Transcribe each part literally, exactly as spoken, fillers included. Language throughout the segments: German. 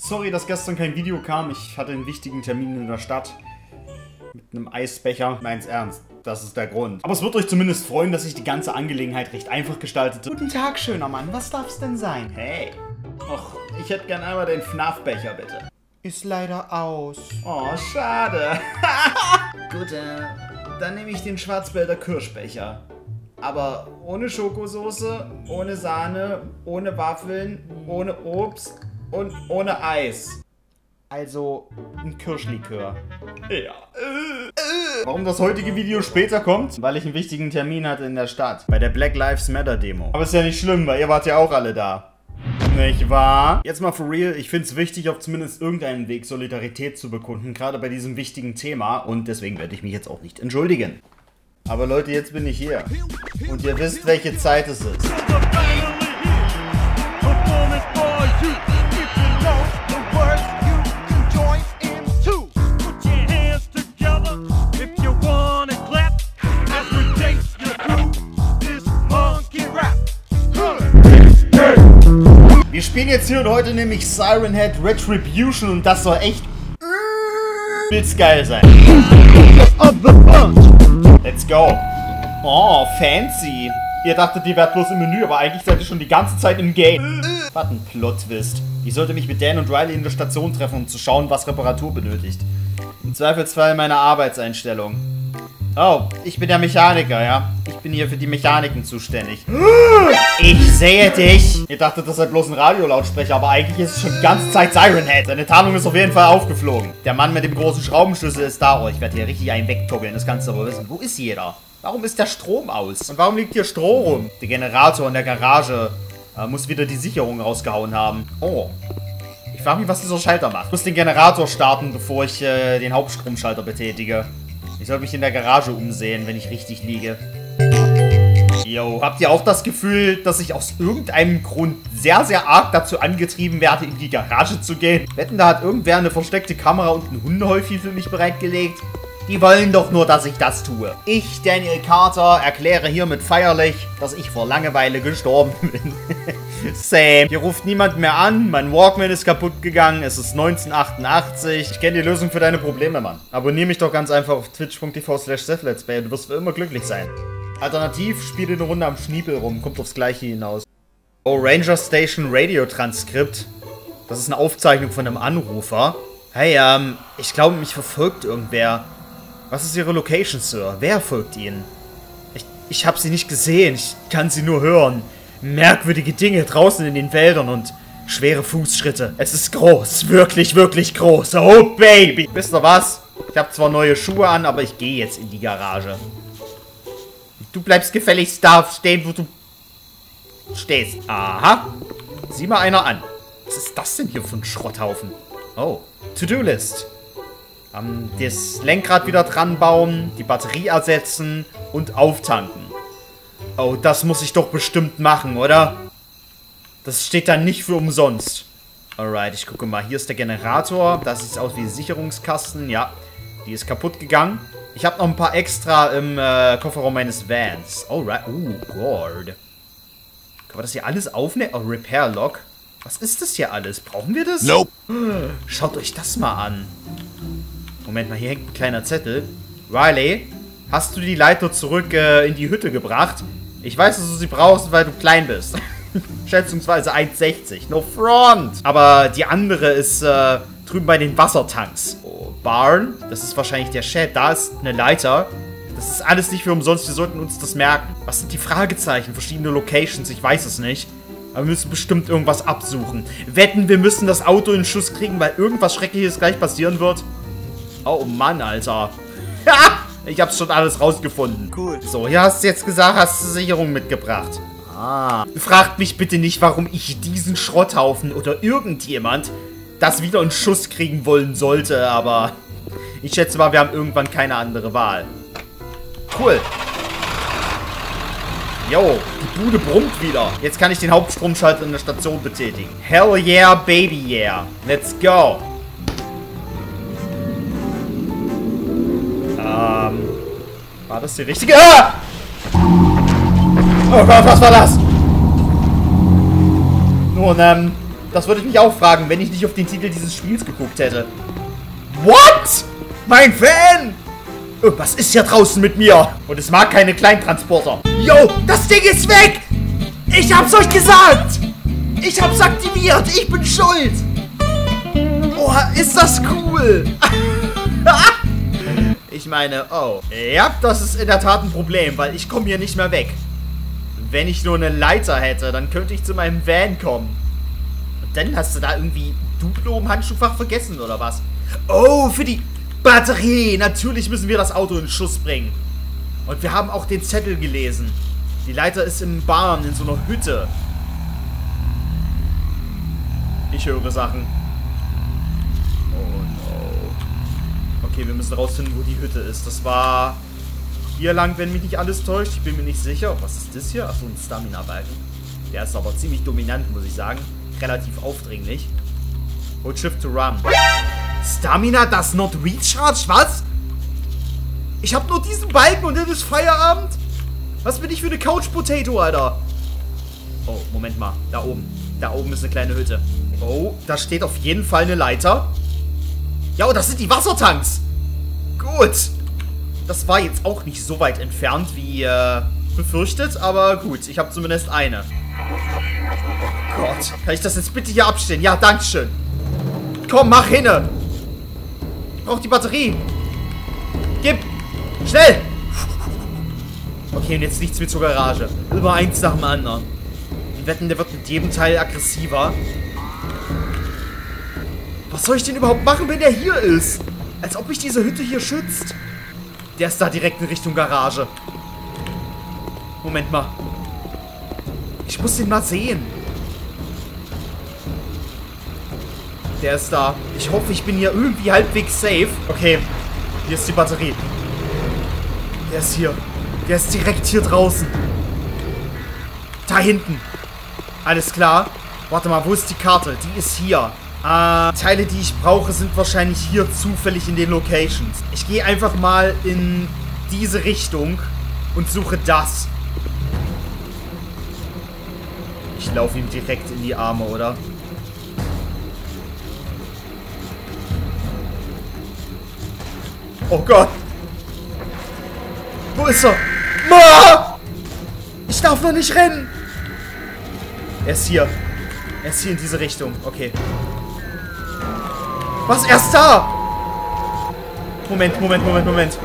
Sorry, dass gestern kein Video kam. Ich hatte einen wichtigen Termin in der Stadt. Mit einem Eisbecher. Meins ernst. Das ist der Grund. Aber es wird euch zumindest freuen, dass ich die ganze Angelegenheit recht einfach gestaltete. Guten Tag, schöner Mann. Was darf's denn sein? Hey. Och, ich hätte gern einmal den F NAF-Becher, bitte. Ist leider aus. Oh, schade. Gut, äh, dann nehme ich den Schwarzwälder Kirschbecher. Aber ohne Schokosoße, ohne Sahne, ohne Waffeln, ohne Obst und ohne Eis. Also ein Kirschlikör. Ja. Warum das heutige Video später kommt? Weil ich einen wichtigen Termin hatte in der Stadt. Bei der Black Lives Matter Demo. Aber ist ja nicht schlimm, weil ihr wart ja auch alle da. Nicht wahr? Jetzt mal for real, ich finde es wichtig, auf zumindest irgendeinen Weg Solidarität zu bekunden, gerade bei diesem wichtigen Thema, und deswegen werde ich mich jetzt auch nicht entschuldigen. Aber Leute, jetzt bin ich hier. Und ihr wisst, welche Zeit es ist. Wir spielen jetzt hier und heute nämlich Siren Head Retribution und das soll echt übelst geil sein. Let's go. Oh, fancy. Ihr dachtet, die wärt bloß im Menü, aber eigentlich seid ihr schon die ganze Zeit im Game. Was ein Plot-Twist. Ich sollte mich mit Dan und Riley in der Station treffen, um zu schauen, was Reparatur benötigt. Im Zweifelsfall meine Arbeitseinstellung. Oh, ich bin der Mechaniker, ja? Ich bin hier für die Mechaniken zuständig. Ich sehe dich! Ihr dachtet, das sei bloß ein Radiolautsprecher, aber eigentlich ist es schon die ganze Zeit Siren Head. Seine Tarnung ist auf jeden Fall aufgeflogen. Der Mann mit dem großen Schraubenschlüssel ist da. Oh, ich werde hier richtig einen wegtoggeln, das kannst du aber wissen. Wo ist jeder? Warum ist der Strom aus? Und warum liegt hier Stroh rum? Der Generator in der Garage äh, muss wieder die Sicherung rausgehauen haben. Oh. Ich frage mich, was dieser Schalter macht. Ich muss den Generator starten, bevor ich äh, den Hauptstromschalter betätige. Ich soll mich in der Garage umsehen, wenn ich richtig liege. Yo, habt ihr auch das Gefühl, dass ich aus irgendeinem Grund sehr, sehr arg dazu angetrieben werde, in die Garage zu gehen? Wetten, da hat irgendwer eine versteckte Kamera und ein Hundehäufchen für mich bereitgelegt? Die wollen doch nur, dass ich das tue. Ich, Daniel Carter, erkläre hiermit feierlich, dass ich vor Langeweile gestorben bin. Same. Hier ruft niemand mehr an, mein Walkman ist kaputt gegangen, es ist neunzehnhundertachtundachtzig. Ich kenne die Lösung für deine Probleme, Mann. Abonnier mich doch ganz einfach auf twitch punkt tv slash sethlet'splay, du wirst für immer glücklich sein. Alternativ, spiele eine Runde am Schniepel rum, kommt aufs Gleiche hinaus. Oh, Ranger Station Radio Transkript. Das ist eine Aufzeichnung von einem Anrufer. Hey, ähm, ich glaube, mich verfolgt irgendwer. Was ist Ihre Location, Sir? Wer folgt Ihnen? Ich, ich habe sie nicht gesehen, ich kann sie nur hören. Merkwürdige Dinge draußen in den Wäldern und schwere Fußschritte. Es ist groß, wirklich, wirklich groß. Oh, Baby! Wisst ihr was? Ich habe zwar neue Schuhe an, aber ich gehe jetzt in die Garage. Du bleibst gefälligst da stehen, wo du stehst. Aha. Sieh mal einer an. Was ist das denn hier für ein Schrotthaufen? Oh, To-Do-List. Um, das Lenkrad wieder dran bauen, die Batterie ersetzen und auftanken. Oh, das muss ich doch bestimmt machen, oder? Das steht dann nicht für umsonst. Alright, ich gucke mal. Hier ist der Generator. Das sieht aus wie ein Sicherungskasten. Ja, die ist kaputt gegangen. Ich habe noch ein paar extra im äh, Kofferraum meines Vans. Alright. Oh, Gott. Können wir das hier alles aufnehmen? Oh, Repair Log. Was ist das hier alles? Brauchen wir das? Nope. Schaut euch das mal an. Moment mal, hier hängt ein kleiner Zettel. Riley, hast du die Leiter zurück äh, in die Hütte gebracht? Ich weiß, dass du sie brauchst, weil du klein bist. Schätzungsweise eins sechzig. No front. Aber die andere ist äh, drüben bei den Wassertanks. Oh, Barn, das ist wahrscheinlich der Chat. Da ist eine Leiter. Das ist alles nicht für umsonst. Wir sollten uns das merken. Was sind die Fragezeichen? Verschiedene Locations, ich weiß es nicht. Aber wir müssen bestimmt irgendwas absuchen. Wetten, wir müssen das Auto in Schuss kriegen, weil irgendwas Schreckliches gleich passieren wird. Oh Mann, Alter. Ich hab's schon alles rausgefunden. Cool. So, hier hast du jetzt gesagt, hast du Sicherung mitgebracht. Ah. Fragt mich bitte nicht, warum ich diesen Schrotthaufen oder irgendjemand das wieder in Schuss kriegen wollen sollte, aber ich schätze mal, wir haben irgendwann keine andere Wahl. Cool. Yo, die Bude brummt wieder. Jetzt kann ich den Hauptstromschalter in der Station betätigen. Hell yeah, baby yeah. Let's go. Ähm, war das die richtige? Ah! Oh Gott, was war das? Nun, ähm, Das würde ich mich auch fragen, wenn ich nicht auf den Titel dieses Spiels geguckt hätte. What? Mein Fan? Irgendwas ist hier draußen mit mir. Und es mag keine Kleintransporter. Yo, das Ding ist weg. Ich hab's euch gesagt. Ich hab's aktiviert. Ich bin schuld. Oh, ist das cool. Ich meine, oh. Ja, das ist in der Tat ein Problem, weil ich komme hier nicht mehr weg. Wenn ich nur eine Leiter hätte, dann könnte ich zu meinem Van kommen. Und dann hast du da irgendwie Duplo im Handschuhfach vergessen, oder was? Oh, für die Batterie. Natürlich müssen wir das Auto in Schuss bringen. Und wir haben auch den Zettel gelesen. Die Leiter ist im Barn, in so einer Hütte. Ich höre Sachen. Oh no. Okay, wir müssen rausfinden, wo die Hütte ist. Das war hier lang, wenn mich nicht alles täuscht. Ich bin mir nicht sicher. Was ist das hier? Achso, ein Stamina-Balken. Der ist aber ziemlich dominant, muss ich sagen. Relativ aufdringlich. Hold Shift to run. Stamina does not recharge? Was? Ich habe nur diesen Balken und dann ist Feierabend? Was bin ich für eine Couch-Potato, Alter? Oh, Moment mal. Da oben. Da oben ist eine kleine Hütte. Oh, da steht auf jeden Fall eine Leiter. Ja, und das sind die Wassertanks. Gut. Das war jetzt auch nicht so weit entfernt, wie äh, befürchtet. Aber gut, ich habe zumindest eine. Oh Gott. Kann ich das jetzt bitte hier abstellen? Ja, dankeschön. Komm, mach hinne. Ich brauche die Batterie. Gib. Schnell. Okay, und jetzt nichts mehr zur Garage. Immer eins nach dem anderen. Die wetten, der wird mit jedem Teil aggressiver. Was soll ich denn überhaupt machen, wenn der hier ist? Als ob mich diese Hütte hier schützt. Der ist da direkt in Richtung Garage. Moment mal. Ich muss den mal sehen. Der ist da. Ich hoffe, ich bin hier irgendwie halbwegs safe. Okay, hier ist die Batterie. Der ist hier. Der ist direkt hier draußen. Da hinten. Alles klar. Warte mal, wo ist die Karte? Die ist hier. Äh, Teile, die ich brauche, sind wahrscheinlich hier zufällig in den Locations. Ich gehe einfach mal in diese Richtung und suche das. Ich laufe ihm direkt in die Arme, oder? Oh Gott. Wo ist er? Ma! Ich darf noch nicht rennen. Er ist hier. Er ist hier in diese Richtung. Okay. Was? Er ist da! Moment, Moment, Moment, Moment.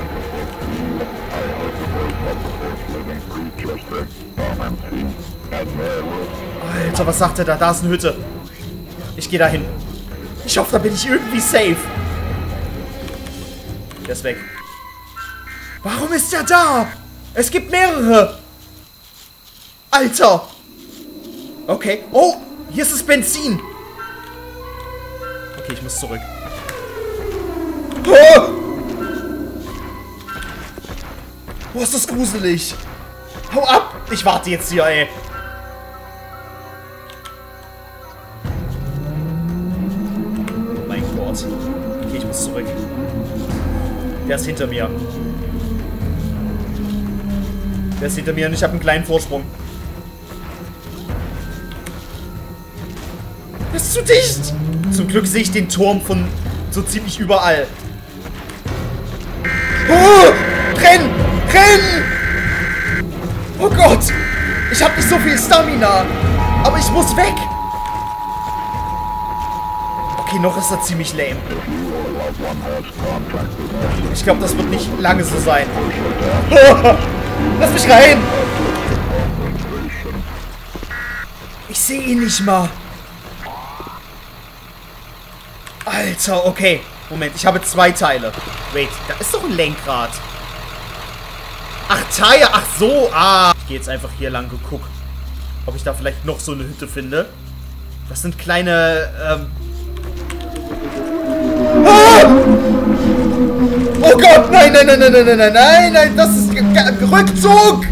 Alter, was sagt er da? Da ist eine Hütte. Ich gehe da hin. Ich hoffe, da bin ich irgendwie safe. Der ist weg. Warum ist der da? Es gibt mehrere. Alter. Okay. Oh, hier ist das Benzin. Okay, ich muss zurück. Oh! Oh, ist das gruselig. Hau ab. Ich warte jetzt hier, ey. Oh mein Gott. Okay, ich muss zurück. Der ist hinter mir. Der ist hinter mir und ich habe einen kleinen Vorsprung. Das ist zu dicht. Zum Glück sehe ich den Turm von so ziemlich überall. Oh! Renn! Renn! Oh Gott! Ich habe nicht so viel Stamina. Aber ich muss weg. Okay, noch ist er ziemlich lame. Ich glaube, das wird nicht lange so sein. Oh, lass mich rein! Ich sehe ihn nicht mal. Alter, okay. Moment, ich habe zwei Teile. Wait, da ist doch ein Lenkrad. Ach, Teile, ach so. Ah. Ich gehe jetzt einfach hier lang und guck, ob ich da vielleicht noch so eine Hütte finde. Das sind kleine, ähm... Ah! Oh Gott, nein, nein, nein, nein, nein, nein, nein, nein, das ist Rückzug!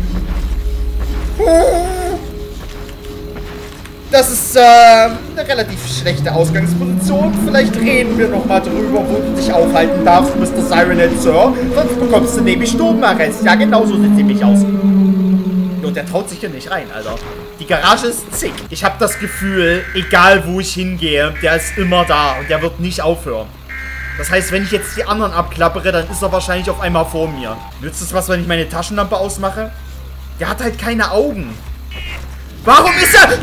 Das ist äh, eine relativ schlechte Ausgangsposition. Vielleicht reden wir nochmal drüber, wo du dich aufhalten darfst, Mister Sirenhead, Sir. Sonst bekommst du nämlich Sturmarrest. Ja, genau so sieht es nämlich aus. Und der traut sich hier nicht rein, Alter. Die Garage ist zick. Ich habe das Gefühl, egal wo ich hingehe, der ist immer da und der wird nicht aufhören. Das heißt, wenn ich jetzt die anderen abklappere, dann ist er wahrscheinlich auf einmal vor mir. Nützt es was, wenn ich meine Taschenlampe ausmache? Der hat halt keine Augen. Warum ist er...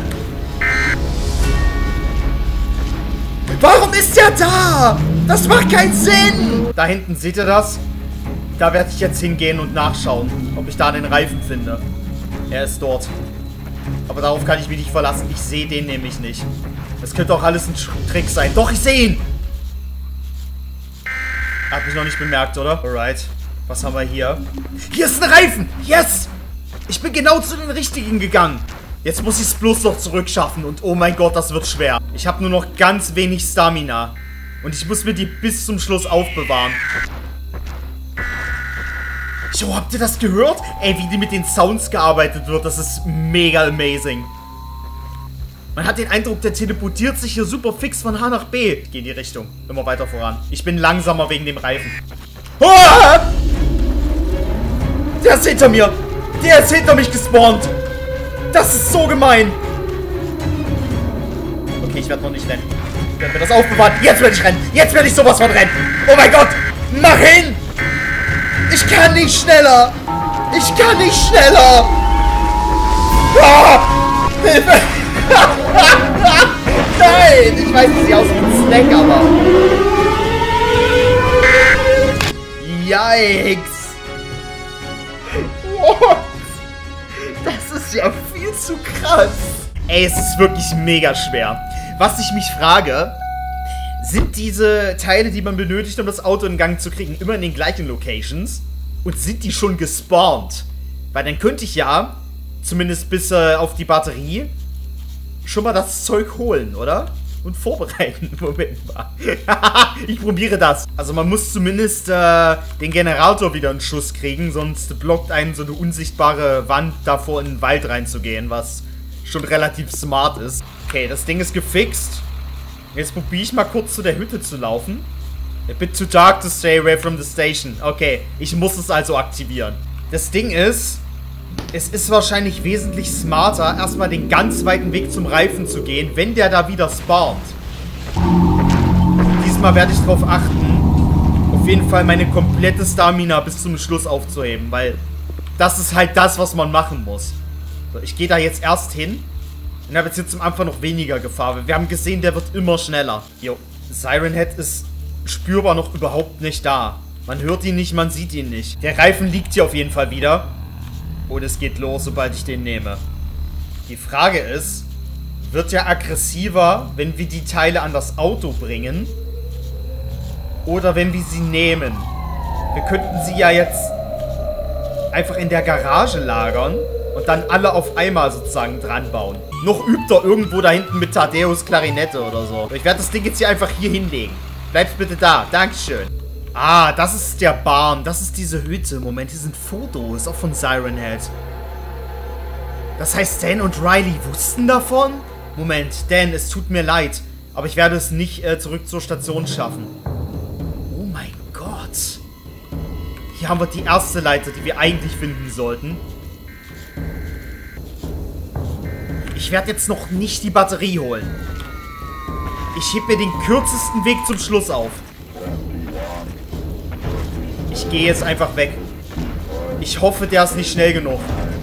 Warum ist er da? Das macht keinen Sinn. Da hinten, seht ihr das? Da werde ich jetzt hingehen und nachschauen, ob ich da den Reifen finde. Er ist dort. Aber darauf kann ich mich nicht verlassen. Ich sehe den nämlich nicht. Das könnte auch alles ein Trick sein. Doch, ich sehe ihn. Er hat mich noch nicht bemerkt, oder? Alright. Was haben wir hier? Hier ist ein Reifen. Yes. Ich bin genau zu den richtigen gegangen. Jetzt muss ich es bloß noch zurückschaffen. Und oh mein Gott, das wird schwer. Ich habe nur noch ganz wenig Stamina. Und ich muss mir die bis zum Schluss aufbewahren. Jo, habt ihr das gehört? Ey, wie die mit den Sounds gearbeitet wird, das ist mega amazing. Man hat den Eindruck, der teleportiert sich hier super fix von A nach B. Ich gehe in die Richtung. Immer weiter voran. Ich bin langsamer wegen dem Reifen. Oh! Der ist hinter mir. Der ist hinter mich gespawnt. Das ist so gemein. Okay, ich werde noch nicht rennen. Ich werde mir das aufbewahren. Jetzt werde ich rennen. Jetzt werde ich sowas von rennen. Oh mein Gott. Mach hin. Ich kann nicht schneller! Ich kann nicht schneller! Oh! Hilfe! Nein! Ich weiß, es sieht aus wie ein Snack, aber... Yikes! What? Das ist ja viel zu krass! Ey, es ist wirklich mega schwer. Was ich mich frage... Sind diese Teile, die man benötigt, um das Auto in Gang zu kriegen, immer in den gleichen Locations? Und sind die schon gespawnt? Weil dann könnte ich ja, zumindest bis äh, auf die Batterie, schon mal das Zeug holen, oder? Und vorbereiten. Moment mal. Ich probiere das. Also man muss zumindest äh, den Generator wieder in Schuss kriegen, sonst blockt einen so eine unsichtbare Wand davor, in den Wald reinzugehen, was schon relativ smart ist. Okay, das Ding ist gefixt. Jetzt probiere ich mal kurz zu der Hütte zu laufen. A bit too dark to stay away from the station. Okay, ich muss es also aktivieren. Das Ding ist, es ist wahrscheinlich wesentlich smarter, erstmal den ganz weiten Weg zum Reifen zu gehen, wenn der da wieder spawnt. Diesmal werde ich darauf achten, auf jeden Fall meine komplette Stamina bis zum Schluss aufzuheben, weil das ist halt das, was man machen muss. So, ich gehe da jetzt erst hin. Und habe jetzt hier zum Anfang noch weniger Gefahr. Wir haben gesehen, der wird immer schneller. Jo, Siren Head ist spürbar noch überhaupt nicht da. Man hört ihn nicht, man sieht ihn nicht. Der Reifen liegt hier auf jeden Fall wieder. Und es geht los, sobald ich den nehme. Die Frage ist, wird er aggressiver, wenn wir die Teile an das Auto bringen? Oder wenn wir sie nehmen? Wir könnten sie ja jetzt einfach in der Garage lagern. Und dann alle auf einmal sozusagen dran bauen. Noch übt er irgendwo da hinten mit Tadeus Klarinette oder so. Ich werde das Ding jetzt hier einfach hier hinlegen. Bleibt bitte da. Dankeschön. Ah, das ist der Barn. Das ist diese Hütte. Moment, hier sind Fotos. Auch von Siren Head. Das heißt, Dan und Riley wussten davon? Moment, Dan, es tut mir leid. Aber ich werde es nicht äh, zurück zur Station schaffen. Oh mein Gott. Hier haben wir die erste Leiter, die wir eigentlich finden sollten. Ich werde jetzt noch nicht die Batterie holen. Ich hebe mir den kürzesten Weg zum Schluss auf. Ich gehe jetzt einfach weg. Ich hoffe, der ist nicht schnell genug.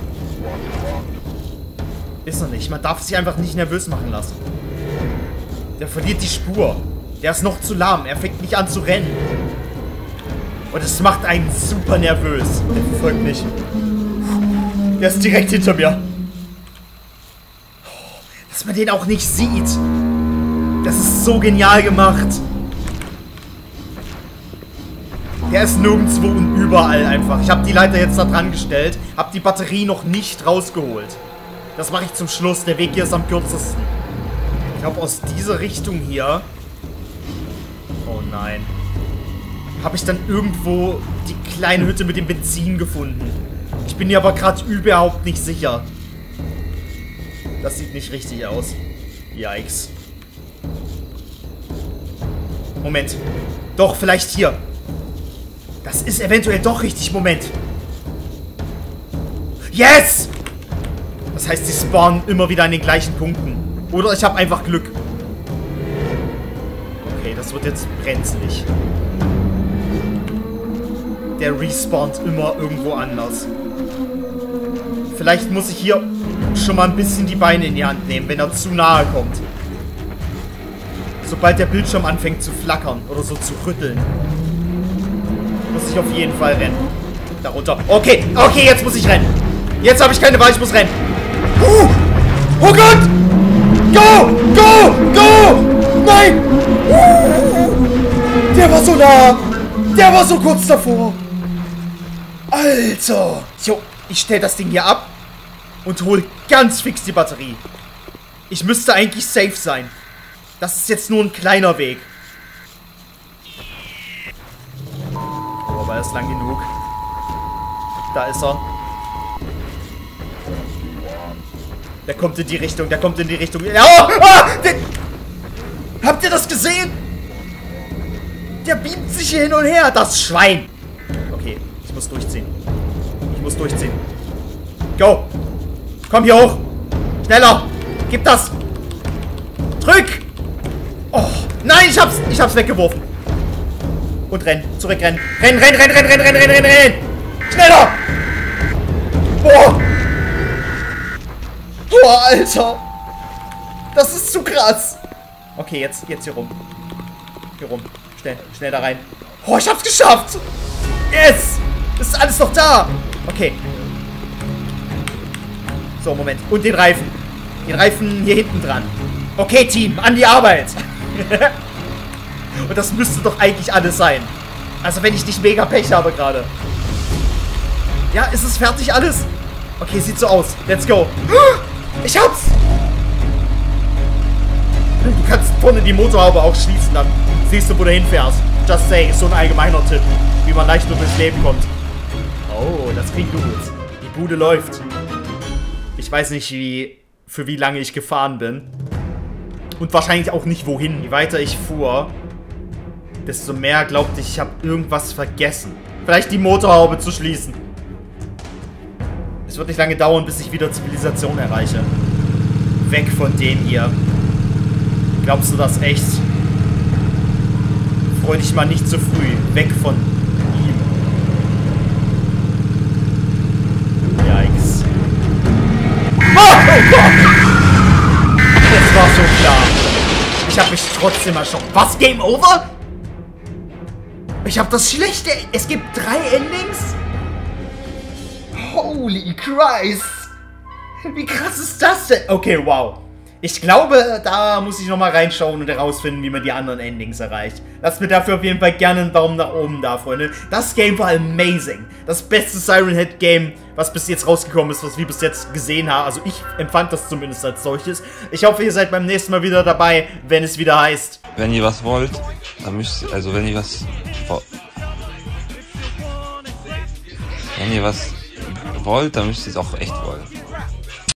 Ist er nicht. Man darf sich einfach nicht nervös machen lassen. Der verliert die Spur. Der ist noch zu lahm. Er fängt nicht an zu rennen. Und es macht einen super nervös. Der verfolgt mich. Der ist direkt hinter mir. Dass man den auch nicht sieht. Das ist so genial gemacht. Der ist nirgendwo und überall einfach. Ich habe die Leiter jetzt da dran gestellt. Habe die Batterie noch nicht rausgeholt. Das mache ich zum Schluss. Der Weg hier ist am kürzesten. Ich glaube, aus dieser Richtung hier... Oh nein. Habe ich dann irgendwo die kleine Hütte mit dem Benzin gefunden. Ich bin mir aber gerade überhaupt nicht sicher. Das sieht nicht richtig aus. Yikes. Moment. Doch, vielleicht hier. Das ist eventuell doch richtig. Moment. Yes! Das heißt, sie spawnen immer wieder an den gleichen Punkten. Oder ich habe einfach Glück. Okay, das wird jetzt brenzlig. Der respawnt immer irgendwo anders. Vielleicht muss ich hier schon mal ein bisschen die Beine in die Hand nehmen, wenn er zu nahe kommt. Sobald der Bildschirm anfängt zu flackern oder so zu rütteln, muss ich auf jeden Fall rennen. Darunter. Okay, okay, jetzt muss ich rennen. Jetzt habe ich keine Wahl, ich muss rennen. Uh, oh Gott! Go! Go! Go! Nein! Uh, der war so nah! Der war so kurz davor! Alter! Jo, ich stelle das Ding hier ab und hole ganz fix die Batterie. Ich müsste eigentlich safe sein. Das ist jetzt nur ein kleiner Weg. Oh, aber er ist lang genug. Da ist er. Der kommt in die Richtung, der kommt in die Richtung. Oh, ah, der, habt ihr das gesehen? Der beamt sich hier hin und her, das Schwein. Okay, ich muss durchziehen. Ich muss durchziehen. Go. Komm hier hoch. Schneller. Gib das. Drück. Oh, nein, ich hab's, ich hab's weggeworfen. Und renn, zurückrennen. Renn, renn, renn, renn, renn, renn, renn, renn, renn. Schneller. Boah. Boah, Alter. Das ist zu krass. Okay, jetzt, jetzt hier rum. Hier rum. Schnell, schnell da rein. Oh, ich hab's geschafft. Yes. Das ist alles noch da. Okay. So, Moment. Und den Reifen. Den Reifen hier hinten dran. Okay, Team, an die Arbeit. Und das müsste doch eigentlich alles sein. Also, wenn ich nicht mega Pech habe gerade. Ja, ist es fertig alles? Okay, sieht so aus. Let's go. Ich hab's! Du kannst vorne die Motorhaube auch schließen, dann siehst du, wo du hinfährst. Just say, ist so ein allgemeiner Tipp, wie man leicht nur durchs Leben kommt. Oh, das klingt gut. Die Bude läuft. Ich weiß nicht, wie, für wie lange ich gefahren bin. Und wahrscheinlich auch nicht wohin. Je weiter ich fuhr, desto mehr glaubte ich, ich habe irgendwas vergessen. Vielleicht die Motorhaube zu schließen. Es wird nicht lange dauern, bis ich wieder Zivilisation erreiche. Weg von dem hier. Glaubst du das echt? Freu dich mal nicht zu früh. Weg von ihm. Yikes. Oh, oh Gott! Das war so klar. Ich habe mich trotzdem erschrocken. Was? Game over? Ich habe das schlechte... Es gibt drei Endings? Holy Christ! Wie krass ist das denn? Okay, wow. Ich glaube, da muss ich nochmal reinschauen und herausfinden, wie man die anderen Endings erreicht. Lasst mir dafür auf jeden Fall gerne einen Daumen nach oben da, Freunde. Das Game war amazing. Das beste Siren Head Game, was bis jetzt rausgekommen ist, was wir bis jetzt gesehen haben. Also ich empfand das zumindest als solches. Ich hoffe, ihr seid beim nächsten Mal wieder dabei, wenn es wieder heißt. Wenn ihr was wollt, dann müsst ihr, also wenn ihr was... Wenn ihr was... wollt, dann müsst ihr es auch echt wollen.